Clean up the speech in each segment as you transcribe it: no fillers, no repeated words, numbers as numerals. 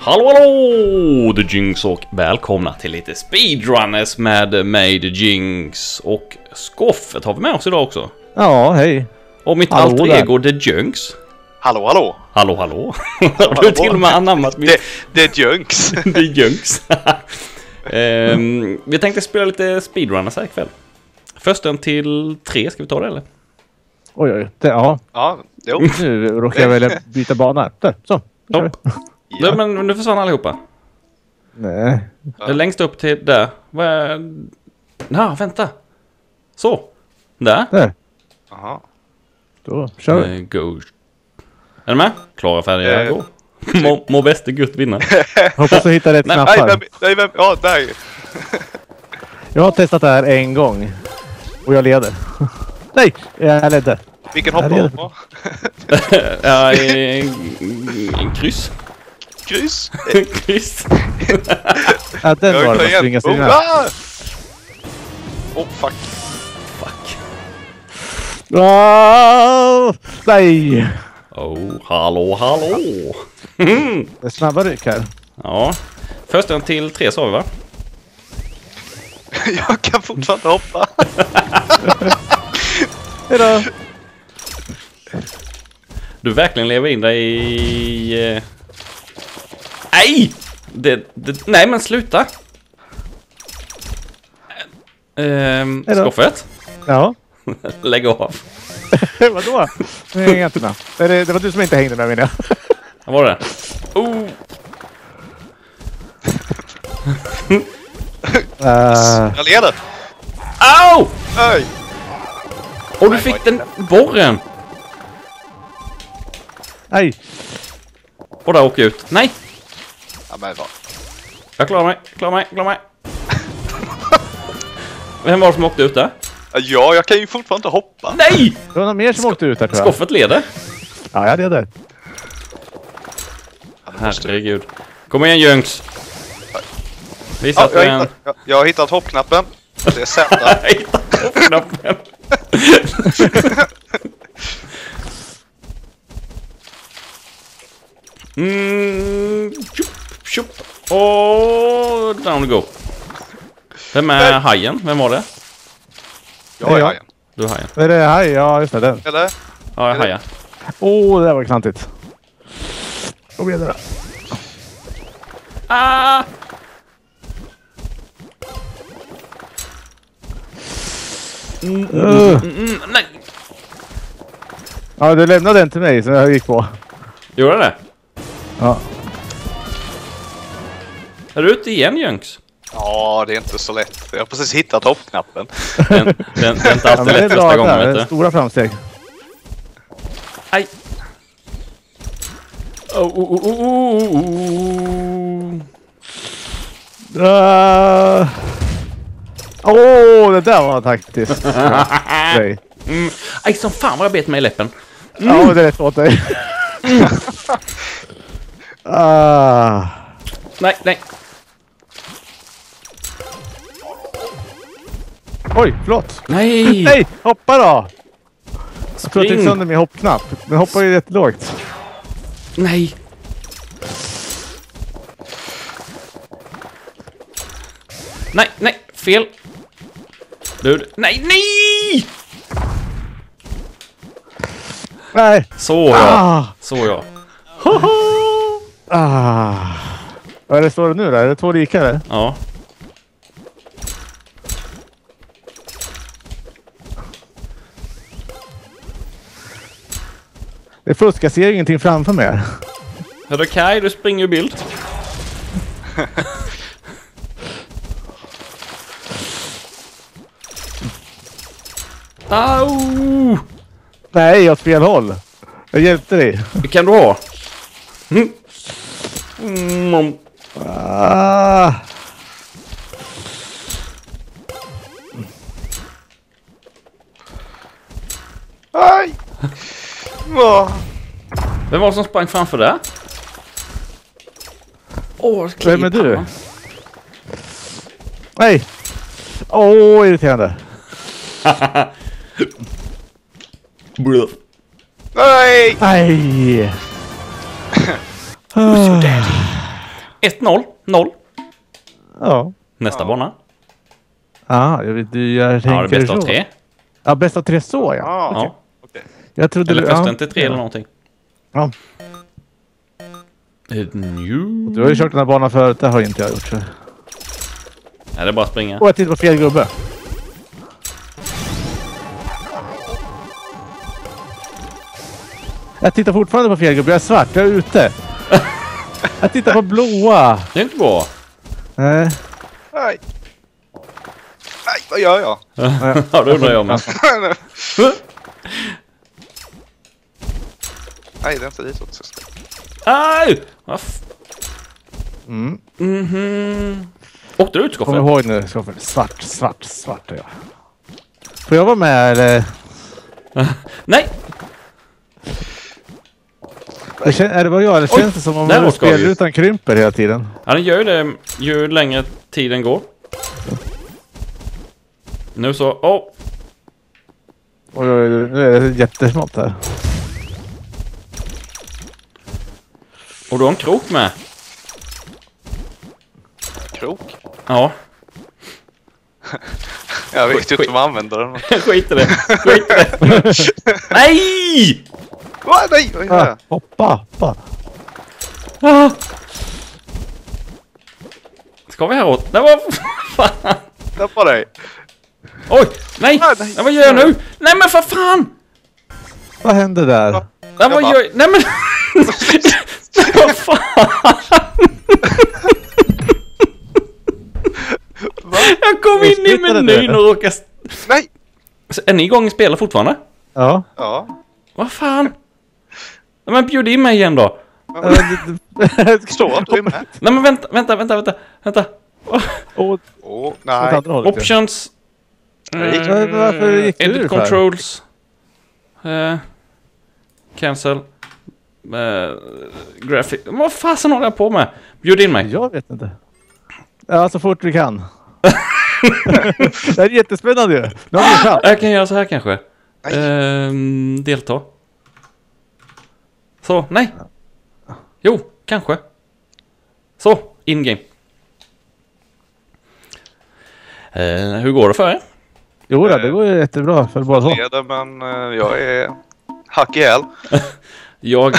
Hallå, The Jinx och välkomna till lite speedrunners med mig, The Jinx och Skoffet har vi med oss idag också. Ja, hej. Och mitt alter ego, The Jinx. Hallå, hallå. Hallå, hallå. Du har till och med anammat mitt... Det är Jinx. Det är Jinx. Vi tänkte spela lite speedrunners här ikväll. Försten till 3, ska vi ta det eller? Oj, ja. Ja, jo. Nu råkar jag välja byta bana. Där, så. Ja. Ja. Men nu försvann allihopa. Nej. Ja. Längst upp till där. Vad är... Ja, vänta. Så. Där. Aha. Då kör vi. Go. Är du med? Klara, färdiga, gå. Må bäste Gud vinna. Hoppas du hittar rätt knappar. Nej, ja, där. Jag har testat det här en gång. Och jag leder. Nej, jag ledde. Vilken hoppar du på? Ja, en kryss. Kryss? Kryss. Ja, den var det. Springa sig med. Oh, fuck. Fuck. Nej. Oh, hallå. Det är snabba ryck här. Ja. Försten till 3 sa vi, va? Jag kan fortfarande hoppa. Hejdå. Du verkligen lever in dig i... Nej! Nej, men sluta! Skoffet? Ja. Lägg av. Vadå? Nu hänger jag inte med. Det var du som inte hängde med, menar jag. Vad var det? Oh! Jag leder. Au! Oj. Och du fick den borren! Nej. Och där åker jag ut. Nej! Ja, men vad? Jag klarar mig. Vem var det som åkte ut där? Ja, jag kan ju fortfarande inte hoppa. Nej! Det var någon mer som åkte ut där, tror jag. Skoffet leder. Ja, jag leder. Herregud. Kom igen, Jönks. Visa att du är en... Jag har hittat hoppknappen. Det är Z. Hitta hoppknappen. Tjup. Och down we go. Vem är hajen? Vem var det? Jag är hajen. Du är hajen. Är det här? Ja, just det. Den. Eller? Ja, jag hajar. Det där var klantigt. Kom igen då. Ah! Nej. Ja, du lämnade den till mig som jag gick på. Gjorde det? Ja. Är du ute igen, Jönks? Ja, det är inte så lätt. Jag har precis hittat hoppknappen. Den är inte alltid lätt första gången, vet du. Stora framsteg. Aj. Det där var taktiskt. Aj, som fan vad jag bet mig i läppen. Ja, det är rätt åt dig. Nej. Oj, förlåt. Nej. Nej, hoppa då. Jag tror jag tryckte Spring. sönder min hoppknapp. Men hoppar ju jättelågt. Nej. Nej, fel. Du, nej. Nej. Så ja. Vad är det står det nu då? Är det 2 lika eller? Ja. Det fuskar, jag ser ingenting framför mig. Hörru Kai, du springer i bild. Au! Nej, åt fel håll. Jag hjälpte dig. Det kan du ha. Aj! Vem var det som sprang framför där? Vem är du? Nej! Irriterande. Nej! Nej! Who's your daddy? 1-0. 0. Ja. Nästa bana. Ja, jag tänker Ja, det är bäst av så. 3. Ja, bäst av 3 så, ja. Ah, Ja. okej. Jag trodde Eller du... först ja. inte 3 eller någonting. Ja. New. Du har ju kört den här banan förut, det har inte jag gjort. Så. Nej, det är bara att springa. Och jag tittar på fel gubbe. Jag tittar fortfarande på fel gubbe, jag är svart, jag är ute. Jag tittar på blåa. Det är inte bra. Nej. Nej. Nej, vad gör jag? Ja, det undrar jag med. Nej, det är inte ditåt. Aj! Mm. Mhm. Åkte du ut, Kom Skoffe? ihåg nu, Skoffe. Svart är jag. Får jag vara med eller? Nej! Är det bara jag eller Oj, känns det som om där åt Gabriel. spelrutan krymper hela tiden? Ja, den gör ju det ju längre tiden går. Nu så... Åh! Oj, nu är det jättesmått här. Och du har en krok med. Krok? Ja. Jag vet ju inte om man använder den. Skit i det. Skit i det. Nej! Va? Nej, vad gör jag? Hoppa. Ah. Ska vi häråt? Nej, vad fan? Släppa dig. Oj! Nej! Ah, nej. Nej, vad gör jag nu? Nej, men för fan! Vad hände där? Va? Nej, vad gör jag? Nej, men... Vad fan? Jag kom in i menyn och råkade... Nej! Är ni igång och spelar fortfarande? Ja. Ja. Vad fan? Nej, men bjud in mig igen då. Förstår att du är med. Nej, men vänta. Åt Nej. andra hållet. Options. Varför gick du Edit ur för? controls. Cancel. Graphic. Vad fasen håller jag på med? Bjud in mig. Jag vet inte. Ja, så fort vi kan. Det är jättespännande ju. Nu har vi chans. Jag kan göra så här kanske. Nej. Delta. Så, nej. Jo, kanske. Så, in-game. Hur går det för er? Jo då, det går ju jättebra för båda två. Leder, men jag är hack i häl. Jag...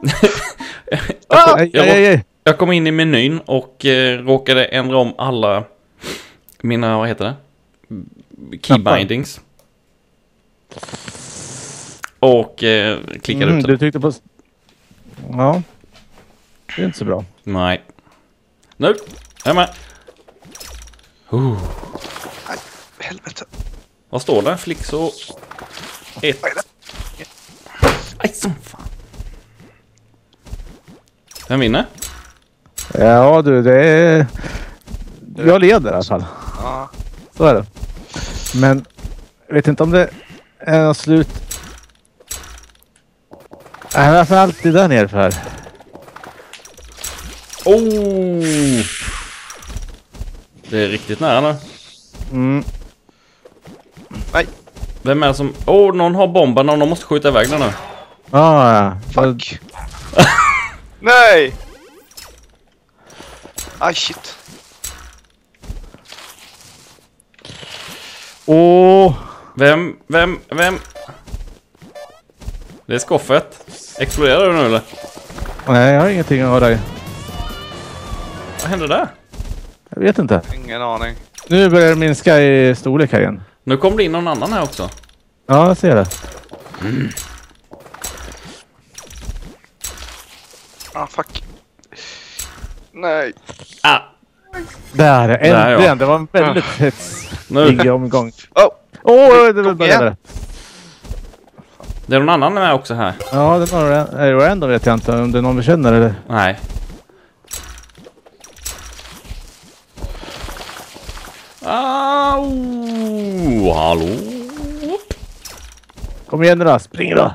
Jag kom in i menyn och råkade ändra om alla mina, vad heter det? Keybindings. Och klickade ut det. Du tyckte på... Ja. Det är inte så bra. Nej. Nu, jag är med. Nej, helvete. Vad står det? Flixo 1. Vad är det? Aj, som fan. Vem vinner? Ja du, det är... Jag leder i alla fall. Ja. Så är det. Men jag vet inte om det är något slut. Nej, varför är alltid där nere för? Oh! Det är riktigt nära nu. Mm. Nej, Vem är det som... någon har bomben och någon måste skjuta iväg den nu. Ja. fuck. Nej! Aj, shit. Åh! Vem? Det är skoffet. Exploderar du nu eller? Nej, jag har ingenting att ha dig. Vad hände där? Jag vet inte. Ingen aning. Nu börjar det minska i storlek här igen. Nu kom det in någon annan här också. Ja, jag ser det. Ah, fuck. Nej. Ah, Där, Där, ja. äntligen. Det var en väldigt hetsig nu. omgång. Oh, Det var Kom igen. bara det. Det är någon annan med också här. Ja, det var det. Ändå vet jag inte om det är någon vi känner eller... Nej. Au! Hallå? Kom igen nu då, spring då!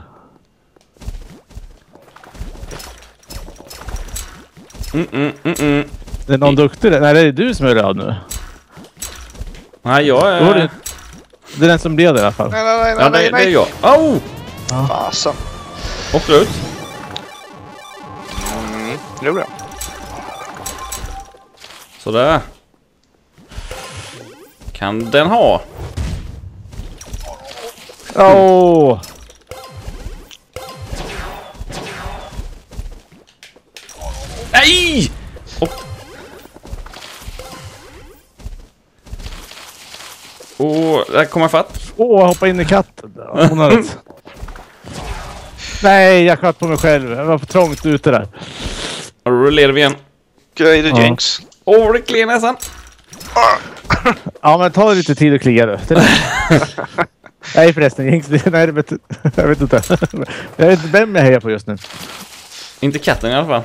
Det är någon duktig där. Nej, det är du som är röd nu. Nej, jag Då är är... det är den som leder i alla fall. Nej, nej, nej, Ja, nej, det är nej. jag. Au! Fasen. Åkte ut. Det gjorde jag. Sådär. Kan den ha? Åh! Nej! Och där kommer jag fatt. Åh, hoppa in i katten. Hon har rätt. Nej, jag sköt på mig själv. Jag var för trångt ute där. Och då leder vi igen. Okej, det Jinx. Åh, det kliar näsan. Ja, men ta lite tid att klia du. Nej förresten, Jinx. Nej, jag vet inte. Jag vet inte vem jag hejar på just nu. Inte katten i alla fall.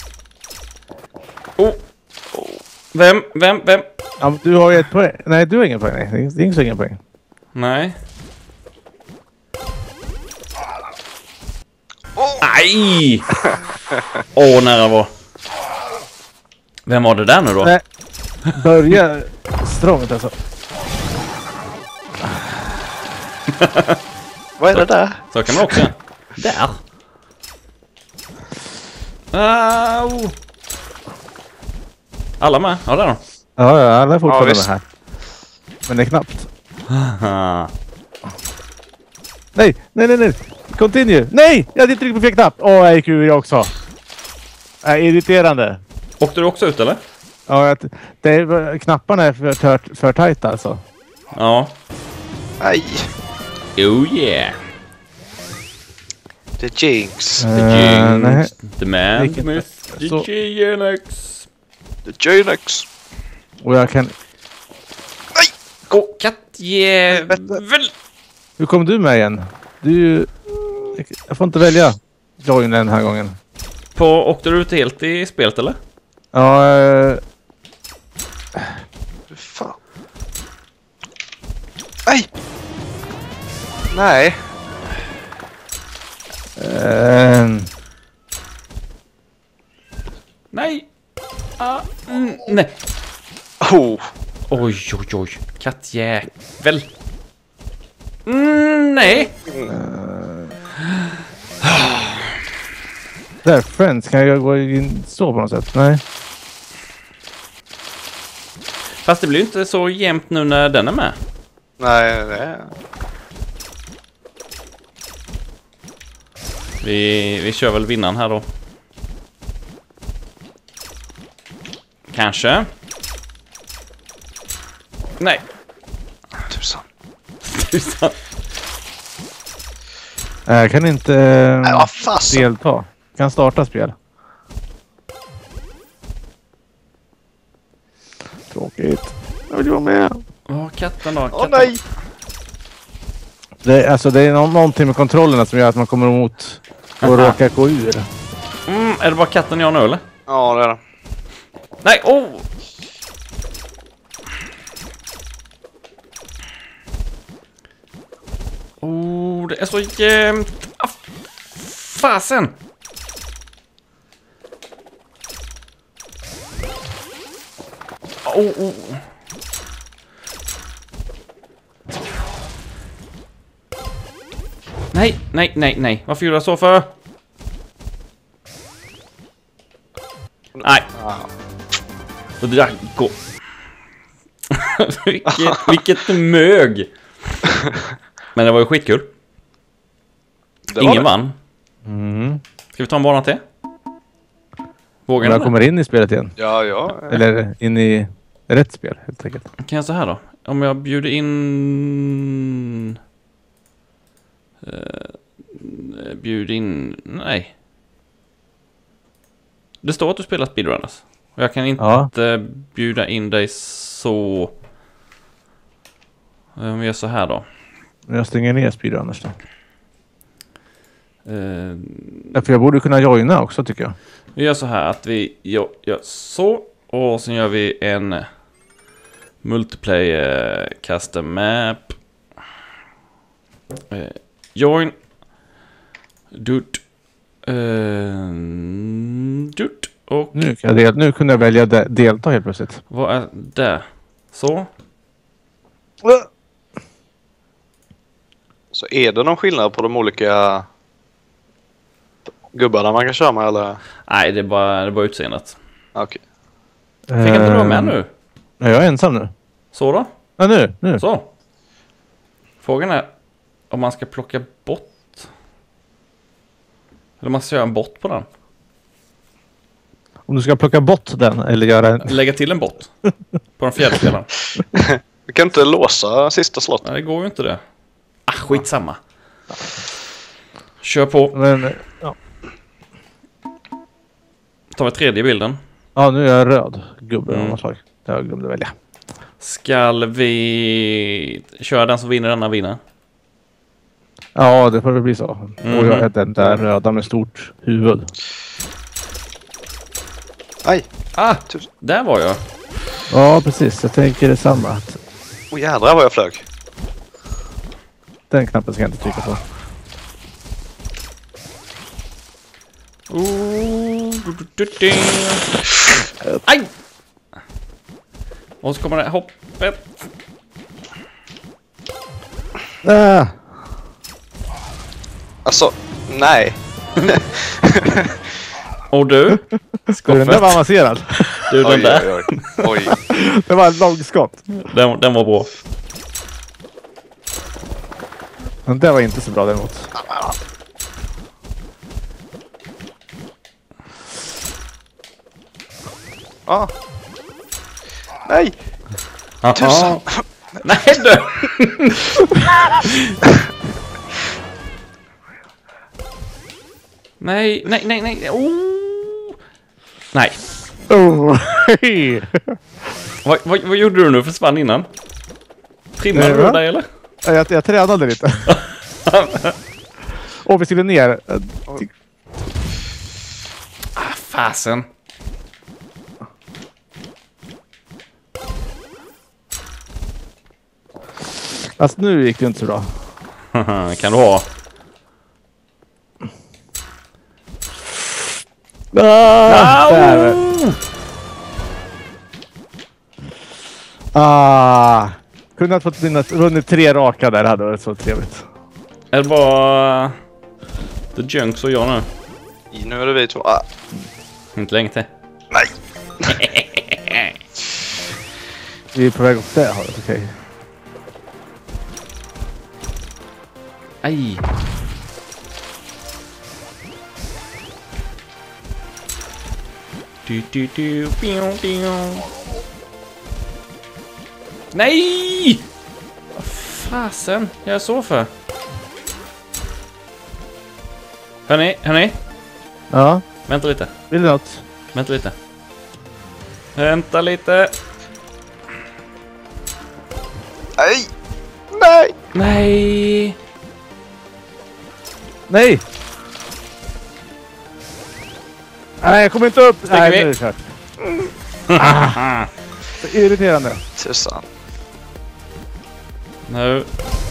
Oh. Vem? Ja, men du har ju ett poäng. Nej, du har ingen poäng. Nej, Jinx har ingen poäng. Nej. Aj! Åh, nära var. Vem var det där nu då? Nej. Börja strångt alltså. Vad är det där? Så kan man också. Där. Au. Alla med? Ja, där då. Ja, alla är fortfarande visst. med här. Men det är knappt. Aha. Nej. Continue. Nej! Jag hade tryckt på fel knapp. Åh, jag gick ur jag också. Irriterande. Åkte du också ut eller? Ja, knapparna är för tajta alltså. Ja. Nej, Oh yeah. det Jinx. The nej. Jinx. The man. Vilket- The myth. The så- GNX. Det Jinx. Och jag kan... Åh, kattjävel. Hur kom du med igen? Du... Jag får inte välja join den här gången. Åkte du ut helt i spelet eller? Ja, Fan. Nej! Nej. Nej. Nej. Oh. Oj. Kattjävel. Nej. där, friends. Kan jag gå in så på något sätt? Nej. Fast det blir ju inte så jämnt nu när den är med. Nej, det... Vi kör väl vinnaren här då. Kanske. Nej. Tusan. Jag kan inte Nej, vad fasen. delta. Kan starta spel. Tråkigt. Jag vill vara med. Åh, katten då. Åh Katten. nej! Det är någonting med kontrollerna som gör att man kommer emot och råkar gå ur. Är det bara katten jag nu eller? Ja, det är det. Nej, oh! Oh, det är så jämnt. Ah, fasen! Oh. Nej. Varför gjorde jag så för? Nej. Och det där går. vilket mög. Men det var ju skitkul. Ingen vann. Ska vi ta en bana till? Vågar Jag ni? kommer in i spelet igen. Ja. Eller in i rätt spel helt enkelt. Kan jag så här då? Om jag bjuder in... Nej. Det står att du spelar speedrunners. Och jag kan inte bjuda in dig så... Om vi gör så här då. Jag stänger ner speedrunners då. För jag borde kunna joina också tycker jag. Vi gör så här att vi gör så. Och sen gör vi en multiplayer custom map. Join. Dut. Och Nu kunde jag välja delta helt plötsligt. vad är det? Så. Så är det någon skillnad på de olika gubbarna man kan köra med eller? Nej, det är bara utseendet. Okej. Fick inte du vara med nu? Nej, jag är ensam nu. Så då? Ja, nu. Så. Frågan är om man ska plocka bort. Eller man ska göra en bot på den. Om du ska plocka bort den eller göra en... Lägga till en bot. På den fjärde spelaren. Vi kan inte låsa sista slottet. Nej, det går ju inte det. Skitsamma. Kör på. Men, ja. Tar vi tredje bilden. Ja, nu är jag röd gubbe av något slag. Jag glömde välja. Skall vi köra den som vinner denna vinner? Ja, det får väl bli så. Och jag är den där röda med stort huvud. Aj! Där var jag. Ja, precis. Jag tänker detsamma. Jädrar vad jag flög. Den knappen ska jag inte trycka på. Aj! Och så kommer det hoppet. Alltså, nej. Och du? Den där var avancerad. Du, den där. Oj. Det var ett långskott. Den var bra. Den där var inte så bra däremot. Ah. Nej! Tusen. Nej du! nej. Oh. Nej. Oh. Vad gjorde du nu? Försvann innan? Trimmade du dig eller? Jag tränade lite. Och vi skulle ner. Fasen. Alltså nu gick det inte så bra. Kan du ha? Kunde ha fått vunnit 3 raka där, hade varit så trevligt. Är det bara The Junks och jag nu? Nu är det vi två. Inte länge till. Nej! Vi är på väg upp där, okej. Aj. Nej! Vad fasen? Jag är så för. Hörni? Ja, Vänta lite. vill du något? Vänta lite. Nej! Nej! Nej! Nej! Nej, jag kommer inte upp! Nej, vi? nu är det kört. Så irriterande. Tusan. Nu.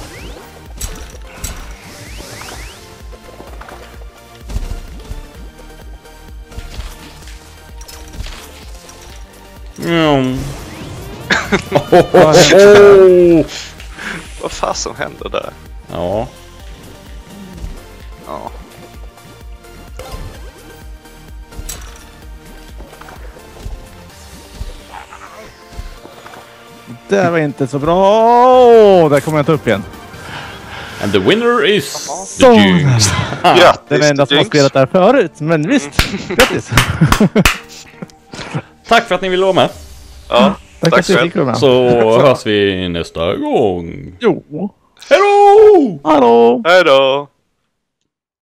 Vad fan som hände där? Ja. Ja. Det var inte så bra. Där kommer jag inte upp igen. And the winner is the Junks. Grattis, Den enda som har spelat där förut. Men visst, grattis. Tack för att ni ville vara med. Ja, tack så själv. mycket. Så hörs vi nästa gång. Jo. Hej då! Hallå! Hej då!